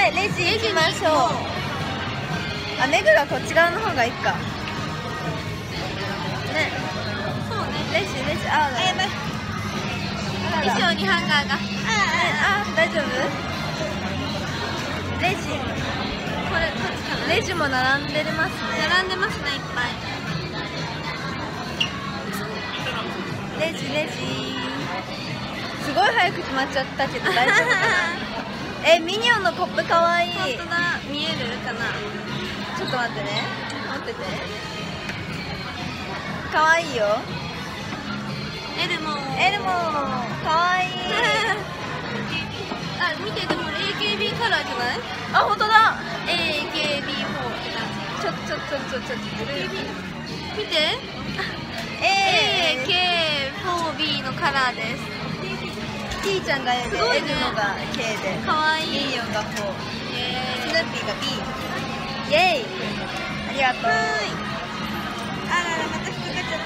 はいレジ行きましょう。あ、目黒はこっち側の方がいいかね。 そうね。 レジあ、やばい。 衣装にハンガーが。 大丈夫？レジこっちかな。 レジも並んでますね。 並んでますね、いっぱい。 レジすごい早く決まっちゃったけど大丈夫かな。ミニオンのコップかわいい。 本当だ、見えるかな。 ちょっと待ってね、待ってて。かわいいよ。 エルモかわいい。 あ、見て、でも AKB カラーじゃない？ あ、本当だ。 AKB4 って感じ。 ちょっと見て、AK4B のカラーです。 T ちゃんが A で、L のが K で、 かわいい。 ミニオンが4、スヌーピーが B。イエイ。ありがとう。 あらら、また引っかかっちゃった。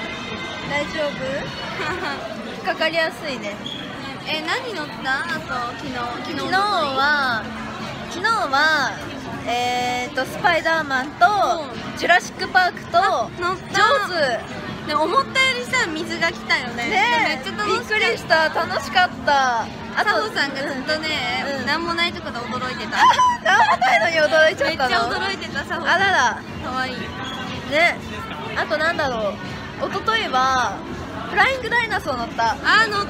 大丈夫？引っかかりやすいね。 何乗った？あと昨日はスパイダーマンとジュラシックパークと乗った。 ジョーズ。 でも思ったよりさ、水が来たよね。 ねえ、 めっちゃ楽しかった。 びっくりした。楽しかった。あサホさんがずっとね、なんもないとこで驚いてた。 なんもないのに驚いちゃったの。 めっちゃ驚いてた、サホさん。 あらら。 かわいい。 ね。あとなんだろう。一昨日はフライングダイナソー乗った。 あ、乗った。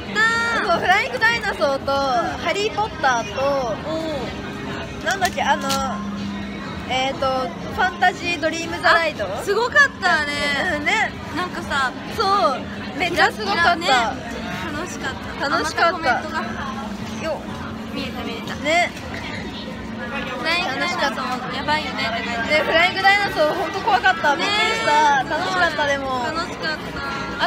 そう、フライングダイナソーとハリーポッターとなんだっけ、ファンタジードリームザライド。 すごかったあれ。 ね。 なんかさ、 そう、めっちゃすごかった。 楽しかった。 楽しかった。 コメントがよ、 見えたね。 フライングダイナソーやばいよねって書いて。 ね、フライングダイナソー本当怖かった。びっくりした。楽しかった。でも楽しかった。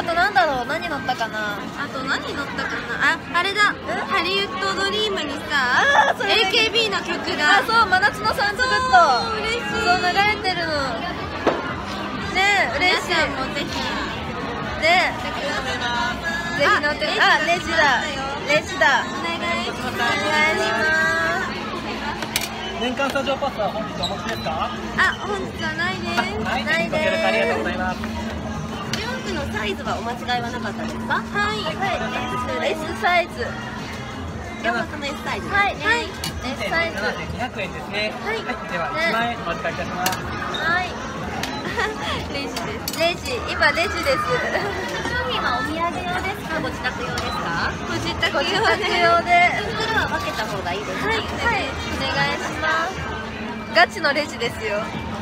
あとなんだろう、何乗ったかな。 あと何乗ったかな。あれだ、ハリウッドドリームにさ、AKB の曲が。 あ、そう、真夏のサンズブッド。 嬉しい。 そう、流れてるのね。嬉しい。 皆さんもぜひね、ぜひ乗って。あ、レジだ。レジだ。 お願いします。 お願いします。 年間スタジオパスは本日お持ちですか？ あ、本日はないです。 はい、 ないです。 ご協力ありがとうございます。 ジョークのサイズはお間違いはなかったですか？はい。 はい、S サイズ。 山本の S サイズ。 はい、S サイズ。 7200円ですね。 はい。 では1万円お預かりいたします。 はい。 レジです。 レジ、今レジです。 商品はお土産用ですか？ご自宅用ですか？ご自宅ご自宅用で。 それは分けた方がいいですか？ はい、お願いします。ガチのレジですよ。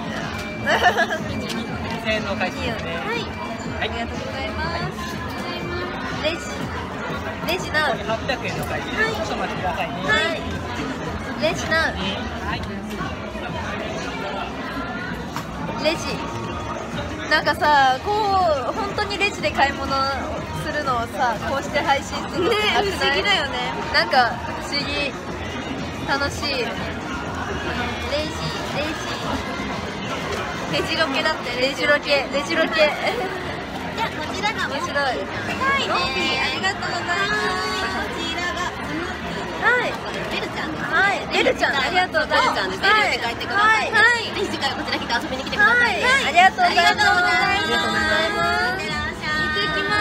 2000円のお返しですね。 はい。 はい。 ありがとうございます。 レジナウ。 800円のお返しです。ちょっとお待ちくださいね。 はい。レジナウ。 はい。 レジ。なんかさ、こう本当にレジで買い物するのをさ、こうして配信するのね、 熱くない？ 不思議だよね。 なんか不思議、楽しい。レジロケだって。レジロケ。 じゃあこちらが面白い。 はい、ありがとうございます。こちらがはい。 ベルちゃん。 はい、ベルちゃん、ありがとうございます。 ベルちゃんですね。ベルって書いてください。 はい。 ぜひ次回はこちら来て遊びに来てください。 ありがとうございます。 ありがとうございます。 ありがとうございます。 いってらっしゃい。 行ってきます。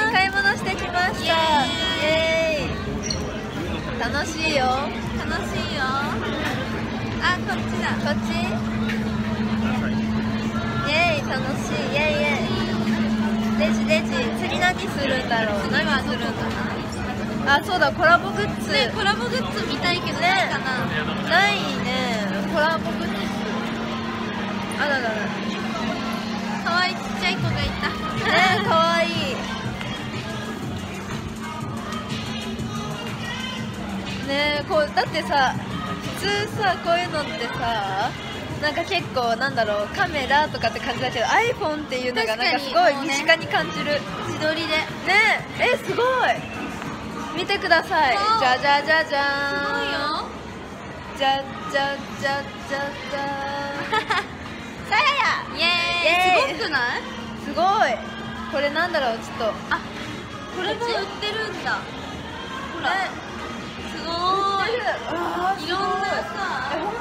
買い物してきました。イエーイ。楽しいよ。 楽しいよ。あ、こっちだ。 こっち。イエーイ、楽しい。イエーイイエーイ。レジ。次何するんだろう。何するんだな。あ、そうだ、コラボグッズ。 ね、コラボグッズ見たいけどないかな。 ないね。コラボグッズ。あららら。 可愛いちっちゃい子がいた。 ね、かわいい。ね、こうだってさ、普通さ、こういうのってさ、なんか結構なんだろう、カメラとかって感じだけど iPhone っていうのがなんかすごい身近に感じる。 自撮りでね、すごい。見てください。じゃじゃじゃじゃーん。 すごいよ。 じゃじゃじゃじゃじゃーん。さやや。 イエーイ。すごくない？ すごい。これなんだろう、ちょっと。 あ、これも売ってるんだ。ほら。 ね、 すごーい。 あー、 いろんなさ。 本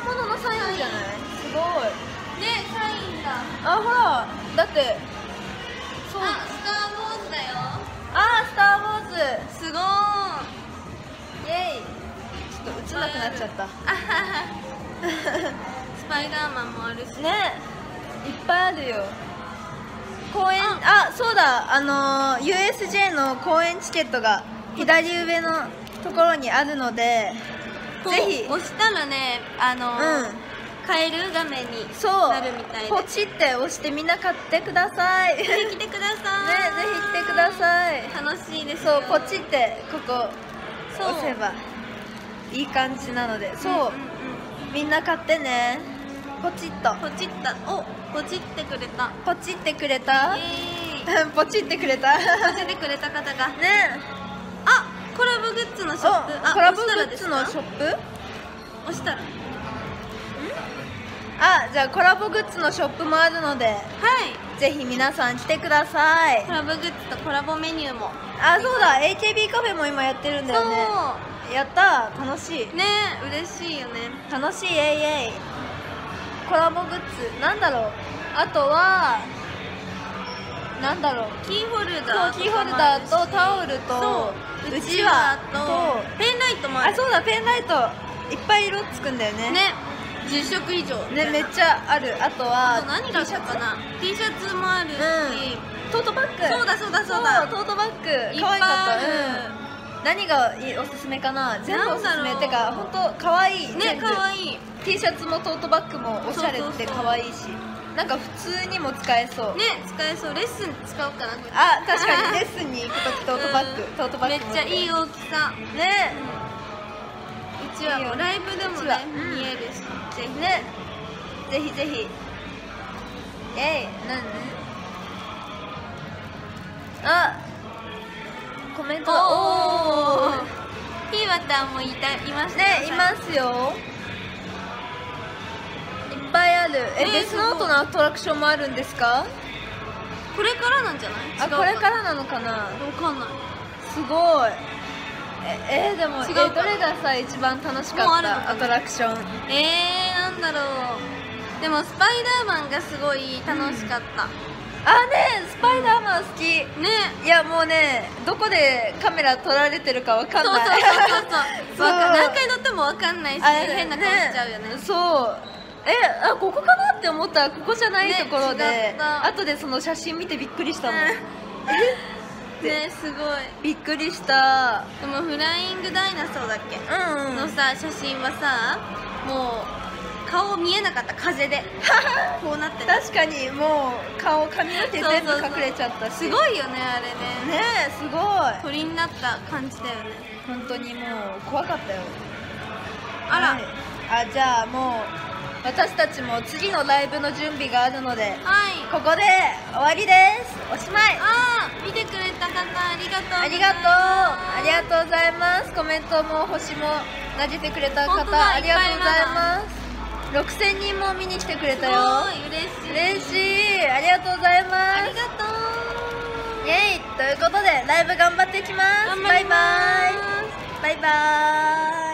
あ、ほらだってそう。 あ、スター・ウォーズだよ。 あー、スター・ウォーズすごーい。 イエイ。ちょっと映んなくなっちゃったあははスパイダーマンもあるしね。いっぱいあるよ。公演、あ、そうだ、USJ の公演チケットが左上のところにあるので、ぜひ押したらね、買える画面にそうなるみたいで、 ポチって押してみんな買ってください。ね、ぜぜひ来てください。 ひ来てください。 楽しいですよ。 そう、ポチってここそう押せばいい感じなので、そう、 うんうんうんみんな買ってね。ポチッとポチった。お、ポチってくれた。 ポチってくれた。 イエーイ。 ポチってくれた。 ポチってくれた方が。 ね。 あ、コラボグッズのショップ。あ、 コラボグ押したらですかッズのショップ。 押したら。 あ、じゃあコラボグッズのショップもあるので、 はい。 ぜひ皆さん来てくださいコ。ラボグッズとコラボメニューも。 あ、そうだ、AKB カフェも今やってるんだよね。やったー、楽しい。 ね、嬉しいよね。 楽しい、エイエイ。コラボグッズなんだろう。あとはなんだろう。 キーホルそう、 ダーキーホルダーとタオルとそううちわとペンライトもある。 あ、そうだ、ペンライトいっぱい色つくんだよね。 ね、10色以上ね、めっちゃある。あとはあと何があったかな。 T シャツもあるし、 トートバッグ。 そうだそうだそうだ、 トートバッグいっ可愛かった。 ぱいある。 何がおすすめかな。全部おすすめってか、本当可愛い。 ね、かわいい。 T シャツもトートバッグもおしゃれで可愛いし、なんか普通にも使えそう。 ね、使えそう。レッスン使おうかな。 あ、確かにレッスンに行くときトートバッグ、トートバッグめっちゃいい大きさ。 ね。 うちはいいよライブでもうちわね、見えるし、ぜひね、ぜひぜひ。あ、コメントが。 おお、ひわたんもいましたよね、いますよ。いっぱいある。デスノートのアトラクションもあるんですか？ これからなんじゃない？ あ、これからなのかな。 わかんない。 すごい。でも違うかなどれがさ一番楽しかもうあるのかなったアトラクション？ なんだろう。でもスパイダーマンがすごい楽しかった。 あ、ね、スパイダーマン好き。 ね。 いや、もうね、どこでカメラ撮られてるかわかんそうそうない。 そう何回乗ってもわかんないし、変な顔しちゃうよね。 そう。あ、ここかなって思ったらここじゃないところね違で、 った後でその写真見てびっくりしたもん。 ね、すごい。 びっくりした。 でもフライングダイナソーだっけ、のさ、写真はさ、もう顔見えなかった。風でこうなってた。 確かにもう顔、髪の毛全部隠れちゃったし。 すごいよね、あれね。 ねえ、すごい。 鳥になった感じだよね。 本当にもう怖かったよ。 あら、 はいあ、じゃあもう私たちも次のライブの準備があるので、 はい。 ここで終わりです。おしまい。 見てくれた方ありがとうございます。 ありがとう。ありがとうございます。コメントも星も投げてくれた方本当だありがとうございます。6000人も見に来てくれたよ。 すごい嬉しい。 嬉しい。ありがとうございます。 ありがとう。 イエイということでライブ頑張っていきます。 頑張ります。 バイバイ。バイバイ。